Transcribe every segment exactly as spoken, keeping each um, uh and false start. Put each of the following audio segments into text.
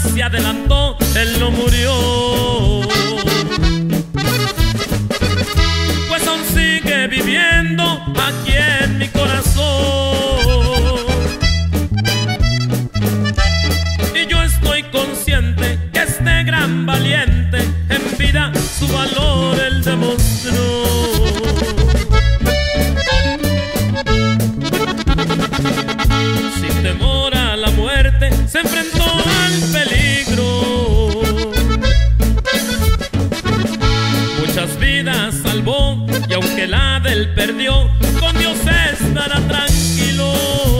se adelantó, él no murió, pues aún sigue viviendo aquí en mi corazón. Y yo estoy consciente que este gran valiente en vida su valor él demostró. Sin temor a la muerte se enfrentó al peligro, muchas vidas salvó y aunque la del perdió, con Dios estará tranquilo.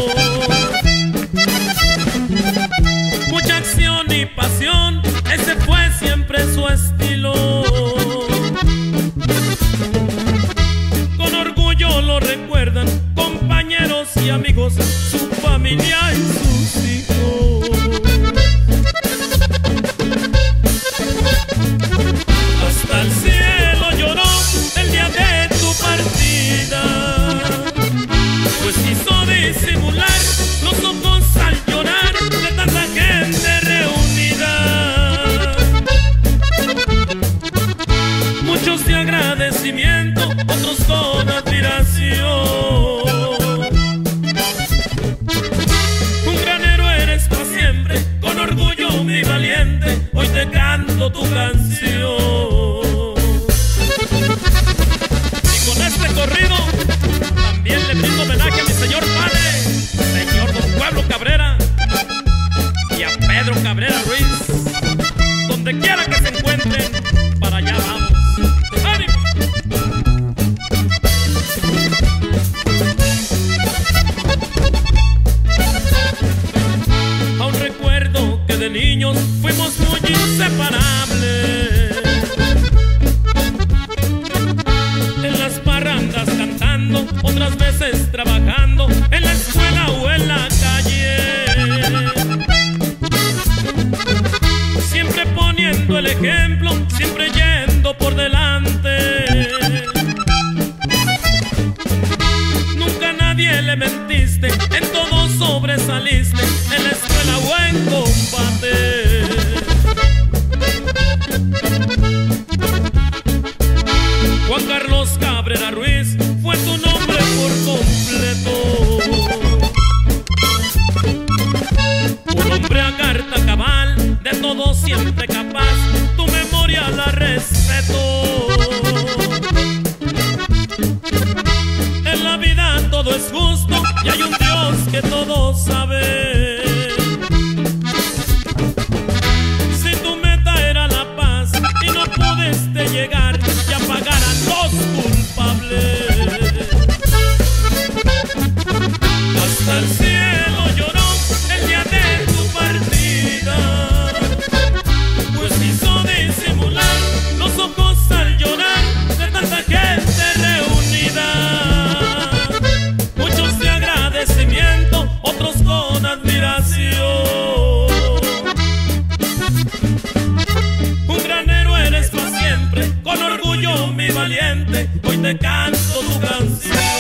Mucha acción y pasión, ese fue siempre su estilo. Con orgullo lo recuerdan compañeros y amigos, su familia y sus hijos. Hasta el cielo lloró el día de tu partida, pues quiso disimular los ojos al llorar de tanta gente reunida. Muchos de agradecimiento, otros con admiración. Un gran héroe eres para siempre, con orgullo mi valiente, hoy te canto tu canción. Y con este corrido también le brindo homenaje a mi señor padre, señor Don Pueblo Cabrera, y a Pedro Cabrera Ruiz. Donde quiera que se encuentren, para allá vamos. ¡Ánimo! Aún recuerdo que de niños fuimos muy inseparables, en las parrandas cantando, otras veces trabajando, en la escuela o en la calle, siempre poniendo el ejemplo, siempre yendo por delante. Nunca a nadie le mentiste, en todo sobresaliste, en la escuela o en combate. Juan Carlos Cabrera Ruiz fue tu nombre por completo, un hombre a carta cabal, de todo siempre capaz, tu memoria la respeto. En la vida todo es justo y hay un Dios que todo sabe. Si tu meta era la paz y no pudiste llegar, ya pagarán los culpables. Hasta el cielo lloró el día de tu partida, pues quiso disimular los ojos al llorar de tanta gente reunida. Muchos de agradecimiento, otros con admiración. Un gran héroe eres para siempre, con orgullo mi valiente, hoy te canto tu canción.